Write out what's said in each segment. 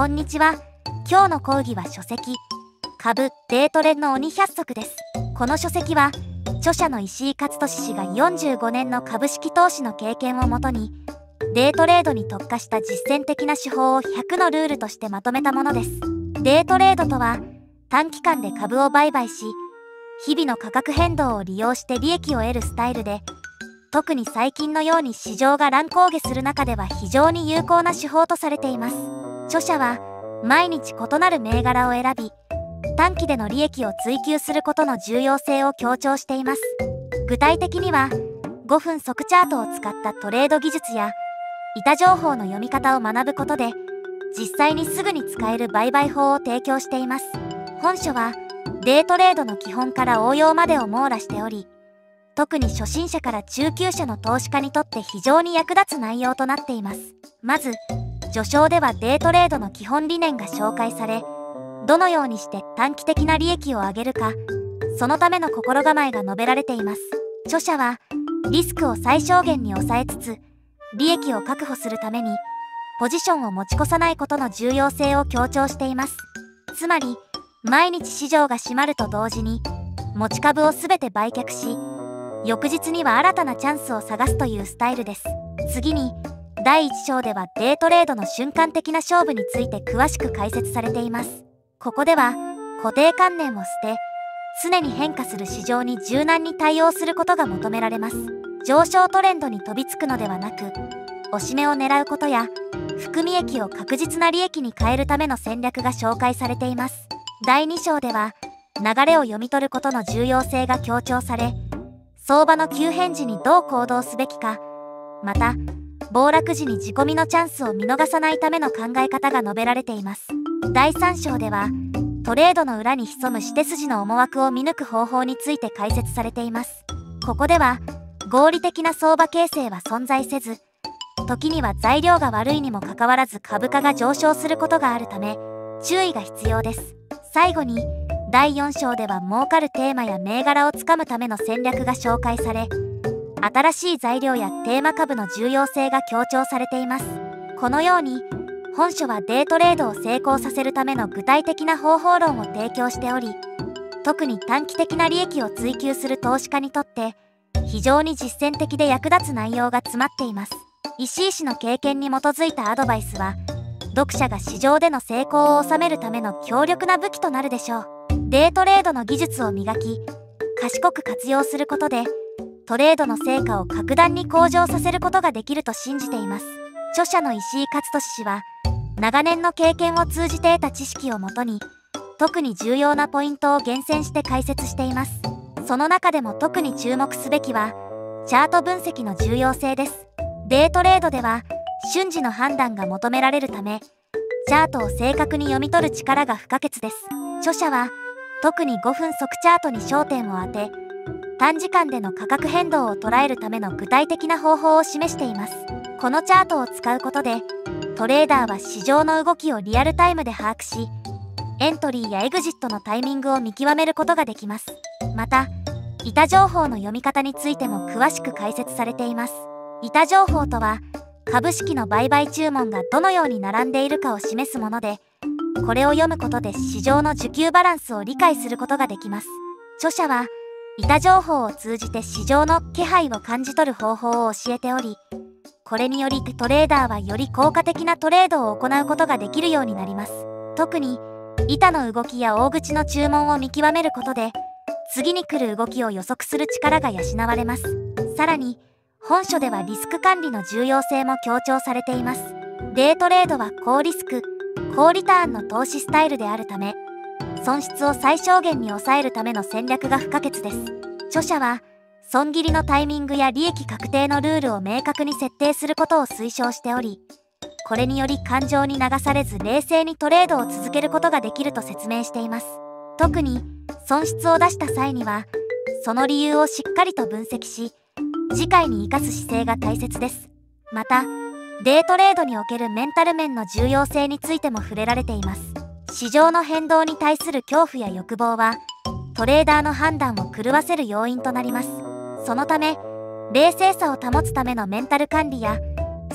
こんにちは。今日の講義は書籍株デートレの鬼100則です。この書籍は著者の石井勝利氏が45年の株式投資の経験をもとにデートレードに特化した実践的な手法を100のルールとしてまとめたものです。デートレードとは短期間で株を売買し日々の価格変動を利用して利益を得るスタイルで、特に最近のように市場が乱高下する中では非常に有効な手法とされています。著者は毎日異なる銘柄を選び短期での利益を追求することの重要性を強調しています。具体的には5分速チャートを使ったトレード技術や板情報の読み方を学ぶことで実際にすぐに使える売買法を提供しています。本書はデートレードの基本から応用までを網羅しており、特に初心者から中級者の投資家にとって非常に役立つ内容となっています。まず序章ではデートレードの基本理念が紹介され、どのようにして短期的な利益を上げるか、そのための心構えが述べられています。著者はリスクを最小限に抑えつつ利益を確保するためにポジションを持ち越さないことの重要性を強調しています。つまり毎日市場が閉まると同時に持ち株を全て売却し、翌日には新たなチャンスを探すというスタイルです。次に第1章ではデートレードの瞬間的な勝負について詳しく解説されています。ここでは固定観念を捨て、常に変化する市場に柔軟に対応することが求められます。上昇トレンドに飛びつくのではなく、押し目を狙うことや含み益を確実な利益に変えるための戦略が紹介されています。第2章では流れを読み取ることの重要性が強調され、相場の急変時にどう行動すべきか、また暴落時に仕込みのチャンスを見逃さないための考え方が述べられています。第3章ではトレードの裏に潜む指手筋の思惑を見抜く方法について解説されています。ここでは合理的な相場形成は存在せず、時には材料が悪いにもかかわらず株価が上昇することがあるため注意が必要です。最後に第4章では儲かるテーマや銘柄をつかむための戦略が紹介され、新しい材料やテーマ株の重要性が強調されています。このように本書はデートレードを成功させるための具体的な方法論を提供しており、特に短期的な利益を追求する投資家にとって非常に実践的で役立つ内容が詰まっています。石井氏の経験に基づいたアドバイスは読者が市場での成功を収めるための強力な武器となるでしょう。デートレードの技術を磨き賢く活用することでトレードの成果を格段に向上させることができると信じています。著者の石井勝利氏は長年の経験を通じて得た知識をもとに特に重要なポイントを厳選して解説しています。その中でも特に注目すべきはチャート分析の重要性です。デートレードでは瞬時の判断が求められるためチャートを正確に読み取る力が不可欠です。著者は特に5分速チャートに焦点を当て短時間での価格変動を捉えるための具体的な方法を示しています。このチャートを使うことでトレーダーは市場の動きをリアルタイムで把握し、エントリーやエグジットのタイミングを見極めることができます。また板情報の読み方についても詳しく解説されています。板情報とは株式の売買注文がどのように並んでいるかを示すもので、これを読むことで市場の需給バランスを理解することができます。著者は板情報を通じて市場の気配を感じ取る方法を教えており、これによりトレーダーはより効果的なトレードを行うことができるようになります。特に板の動きや大口の注文を見極めることで次に来る動きを予測する力が養われます。さらに本書ではリスク管理の重要性も強調されています。デートレードは高リスク高リターンの投資スタイルであるため損失を最小限に抑えるための戦略が不可欠です。著者は損切りのタイミングや利益確定のルールを明確に設定することを推奨しており、これにより感情に流されず冷静にトレードを続けることができると説明しています。特に損失を出した際にはその理由をしっかりと分析し次回に生かす姿勢が大切です。またデートレードにおけるメンタル面の重要性についても触れられています。市場の変動に対する恐怖や欲望はトレーダーの判断を狂わせる要因となります。そのため冷静さを保つためのメンタル管理やス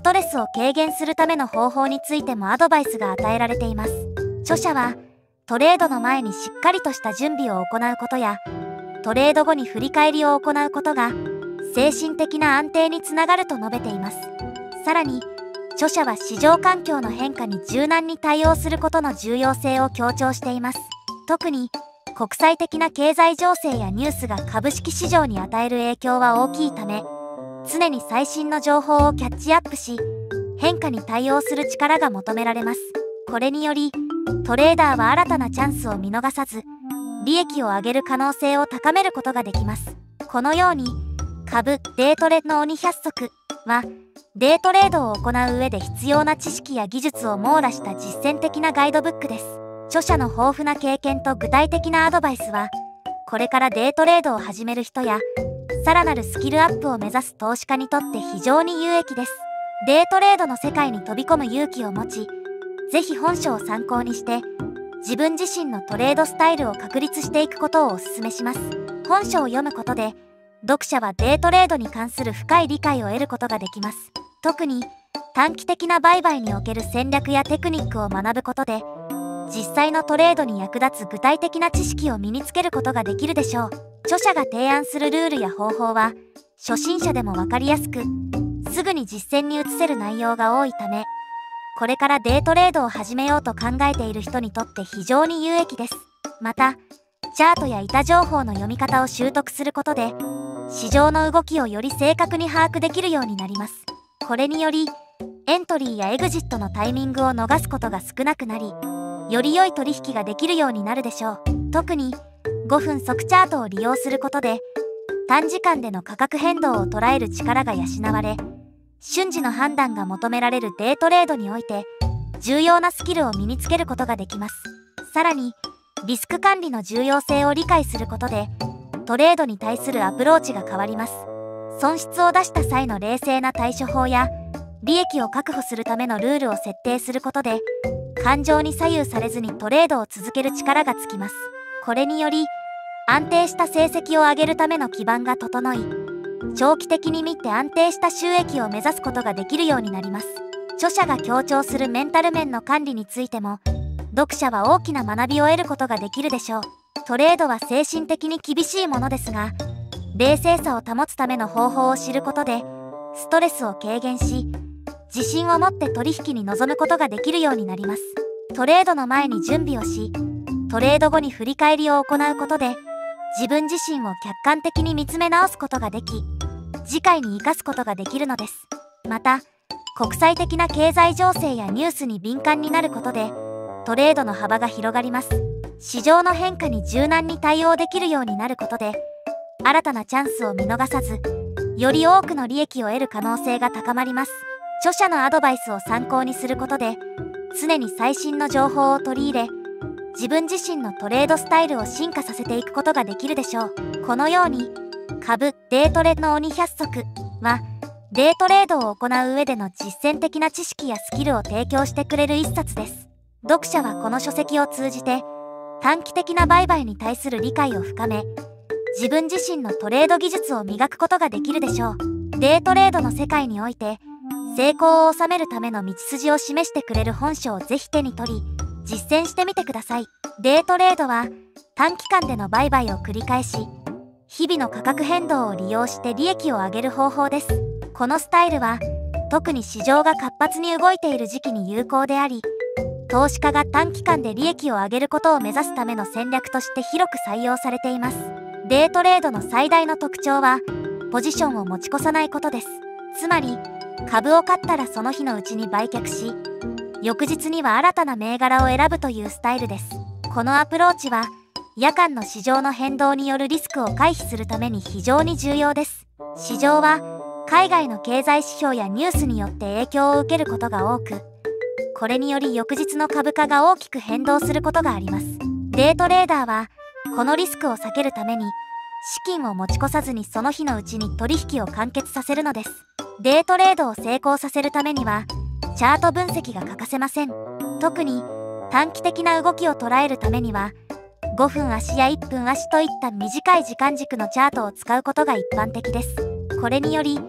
ストレスを軽減するための方法についてもアドバイスが与えられています。著者は、トレードの前にしっかりとした準備を行うことや、トレード後に振り返りを行うことが、精神的な安定につながると述べています。さらに、著者は市場環境の変化に柔軟に対応することの重要性を強調しています。特に、国際的な経済情勢やニュースが株式市場に与える影響は大きいため、常に最新の情報をキャッチアップし、変化に対応する力が求められます。これにより、トレーダーは新たなチャンスを見逃さず、利益を上げる可能性を高めることができます。このように、株デートレの鬼100則は、デートレードを行う上で必要な知識や技術を網羅した実践的なガイドブックです。著者の豊富な経験と具体的なアドバイスは、これからデートレードを始める人や、さらなるスキルアップを目指す投資家にとって非常に有益です。デートレードの世界に飛び込む勇気を持ち、ぜひ本書を参考にして、自分自身のトレードスタイルを確立していくことをお勧めします。本書を読むことで、読者はデートレードに関する深い理解を得ることができます。特に、短期的な売買における戦略やテクニックを学ぶことで、実際のトレードに役立つ具体的な知識を身につけることができるでしょう。著者が提案するルールや方法は、初心者でもわかりやすく、すぐに実践に移せる内容が多いため、これからデートレードを始めようと考えている人にとって非常に有益です。また、チャートや板情報の読み方を習得することで、市場の動きをより正確に把握できるようになります。これにより、エントリーやエグジットのタイミングを逃すことが少なくなり、より良い取引ができるようになるでしょう。特に、5分速チャートを利用することで、短時間での価格変動を捉える力が養われ、瞬時の判断が求められるデートレードにおいて、重要なスキルを身につけることができます。さらに、リスク管理の重要性を理解することで、トレードに対するアプローチが変わります。損失を出した際の冷静な対処法や、利益を確保するためのルールを設定することで、感情に左右されずにトレードを続ける力がつきます。これにより、安定した成績を上げるための基盤が整い、長期的に見て安定した収益を目指すことができるようになります。著者が強調するメンタル面の管理についても、読者は大きな学びを得ることができるでしょう。トレードは精神的に厳しいものですが、冷静さを保つための方法を知ることで、ストレスを軽減し、自信を持って取引に臨むことができるようになります。トレードの前に準備をし、トレード後に振り返りを行うことで、自分自身を客観的に見つめ直すことができ、次回に生かすことができるのです。また、国際的な経済情勢やニュースに敏感になることで、トレードの幅が広がります。市場の変化に柔軟に対応できるようになることで、新たなチャンスを見逃さず、より多くの利益を得る可能性が高まります。著者のアドバイスを参考にすることで、常に最新の情報を取り入れ、自分自身のトレードスタイルを進化させていくことができるでしょう。このように、株デートレの鬼100則は、デートレードを行う上での実践的な知識やスキルを提供してくれる一冊です。読者はこの書籍を通じて、短期的な売買に対する理解を深め、自分自身のトレード技術を磨くことができるでしょう。デートレードの世界において、成功を収めるための道筋を示してくれる本書をぜひ手に取り、実践してみてください。デートレードは、短期間での売買を繰り返し、日々の価格変動を利用して利益を上げる方法です。このスタイルは、特に市場が活発に動いている時期に有効であり、投資家が短期間で利益を上げることを目指すための戦略として広く採用されています。デートレードの最大の特徴は、ポジションを持ち越さないことです。つまり、株を買ったらその日のうちに売却し、翌日には新たな銘柄を選ぶというスタイルです。このアプローチは、夜間の市場の変動によるリスクを回避するために非常に重要です。市場は、海外の経済指標やニュースによって影響を受けることが多く、これにより翌日の株価が大きく変動することがあります。デートレーダーは、このリスクを避けるために、資金を持ち越さずにその日のうちに取引を完結させるのです。デートレードを成功させるためには、チャート分析が欠かせません。特に、短期的な動きを捉えるためには、5分足や1分足といった短い時間軸のチャートを使うことが一般的です。これにより、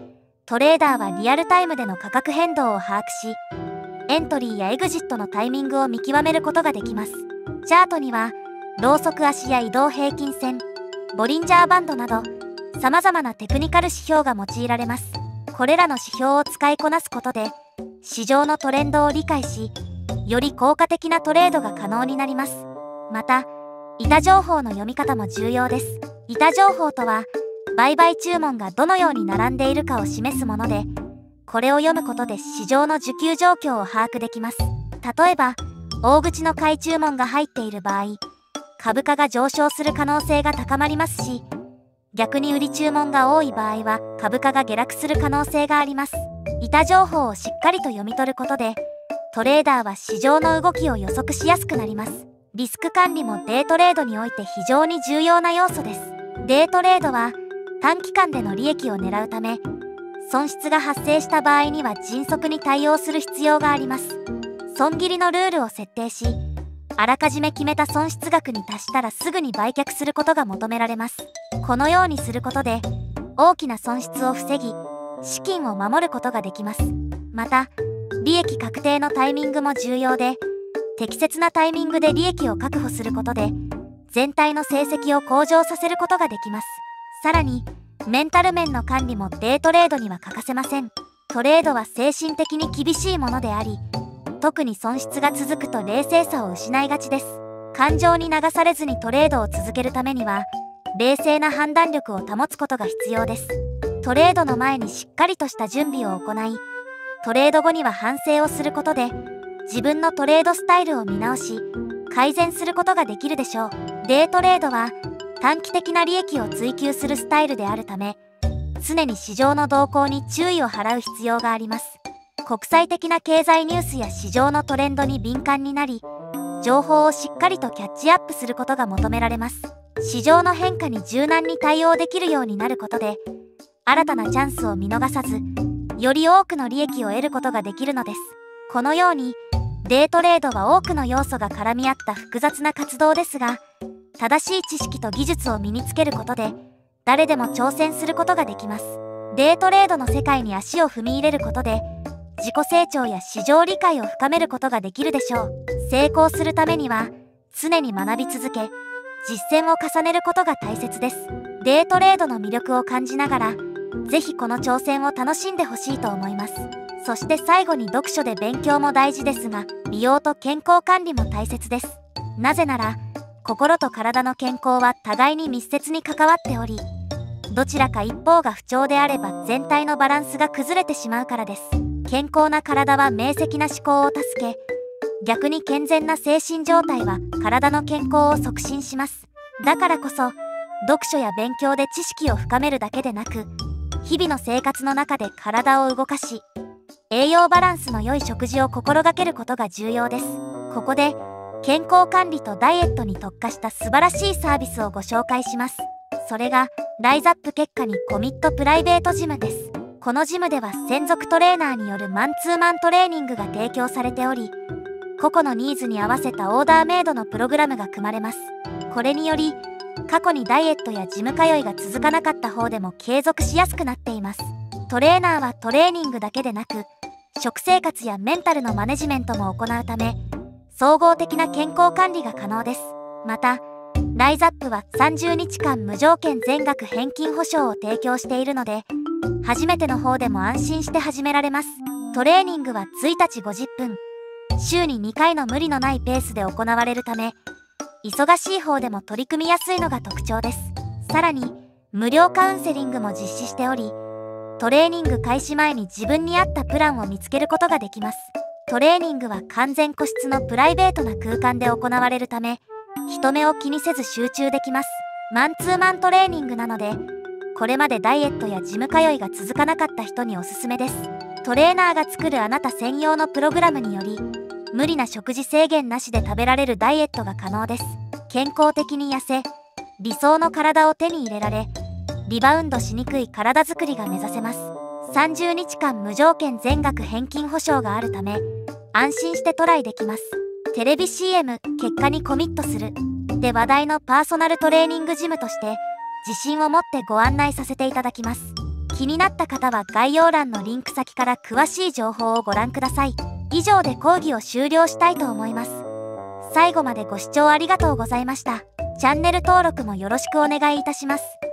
トレーダーはリアルタイムでの価格変動を把握し、エントリーやエグジットのタイミングを見極めることができます。チャートには、ローソク足や移動平均線、ボリンジャーバンドなど、様々なテクニカル指標が用いられます。これらの指標を使いこなすことで、市場のトレンドを理解し、より効果的なトレードが可能になります。また、板情報の読み方も重要です。板情報とは、売買注文がどのように並んでいるかを示すもので、これを読むことで市場の需給状況を把握できます。例えば、大口の買い注文が入っている場合、株価が上昇する可能性が高まりますし、逆に売り注文が多い場合は株価が下落する可能性があります。板情報をしっかりと読み取ることで、トレーダーは市場の動きを予測しやすくなります。リスク管理もデイトレードにおいて非常に重要な要素です。デイトレードは短期間での利益を狙うため、損失が発生した場合には迅速に対応する必要があります。損切りのルールを設定し、あらかじめ決めた損失額に達したらすぐに売却することが求められます。このようにすることで、大きな損失を防ぎ、資金を守ることができます。また、利益確定のタイミングも重要で、適切なタイミングで利益を確保することで、全体の成績を向上させることができます。さらに、メンタル面の管理もデイトレードには欠かせません。トレードは精神的に厳しいものであり、特に損失が続くと冷静さを失いがちです。感情に流されずにトレードを続けるためには、冷静な判断力を保つことが必要です。トレードの前にしっかりとした準備を行い、トレード後には反省をすることで、自分のトレードスタイルを見直し、改善することができるでしょう。デイトレードは短期的な利益を追求するスタイルであるため、常に市場の動向に注意を払う必要があります。国際的な経済ニュースや市場のトレンドに敏感になり、情報をしっかりとキャッチアップすることが求められます。市場の変化に柔軟に対応できるようになることで、新たなチャンスを見逃さず、より多くの利益を得ることができるのです。このように、デイトレードは多くの要素が絡み合った複雑な活動ですが、正しい知識と技術を身につけることで、誰でも挑戦することができます。デイトレードの世界に足を踏み入れることで、自己成長や市場理解を深めることができるでしょう。成功するためには、常に学び続け、実践を重ねることが大切です。デイトレードの魅力を感じながら、ぜひこの挑戦を楽しんでほしいと思います。そして最後に読書で勉強も大事ですが、美容と健康管理も大切です。なぜなら、心と体の健康は互いに密接に関わっており、どちらか一方が不調であれば全体のバランスが崩れてしまうからです。健康な体は明晰な思考を助け、逆に健全な精神状態は体の健康を促進します。だからこそ、読書や勉強で知識を深めるだけでなく、日々の生活の中で体を動かし、栄養バランスの良い食事を心がけることが重要です。ここで、健康管理とダイエットに特化した素晴らしいサービスをご紹介します。それが、ライズアップ結果にコミットプライベートジムです。このジムでは専属トレーナーによるマンツーマントレーニングが提供されており、個々のニーズに合わせたオーダーメイドのプログラムが組まれます。これにより、過去にダイエットやジム通いが続かなかった方でも継続しやすくなっています。トレーナーはトレーニングだけでなく、食生活やメンタルのマネジメントも行うため、総合的な健康管理が可能です。また、ライズアップは30日間無条件全額返金保証を提供しているので、初めての方でも安心して始められます。トレーニングは1日50分、週に2回の無理のないペースで行われるため、忙しい方でも取り組みやすいのが特徴です。さらに、無料カウンセリングも実施しており、トレーニング開始前に自分に合ったプランを見つけることができます。トレーニングは完全個室のプライベートな空間で行われるため、人目を気にせず集中できます。マンツーマントレーニングなので、これまでダイエットやジム通いが続かなかった人におすすめです。トレーナーが作るあなた専用のプログラムにより、無理な食事制限なしで食べられるダイエットが可能です。健康的に痩せ、理想の体を手に入れられ、リバウンドしにくい体づくりが目指せます。30日間無条件全額返金保証があるため、安心してトライできます。テレビ CM 結果にコミットするで話題のパーソナルトレーニングジムとして、自信を持ってご案内させていただきます。 気になった方は概要欄のリンク先から詳しい情報をご覧ください。以上で講義を終了したいと思います。最後までご視聴ありがとうございました。チャンネル登録もよろしくお願いいたします。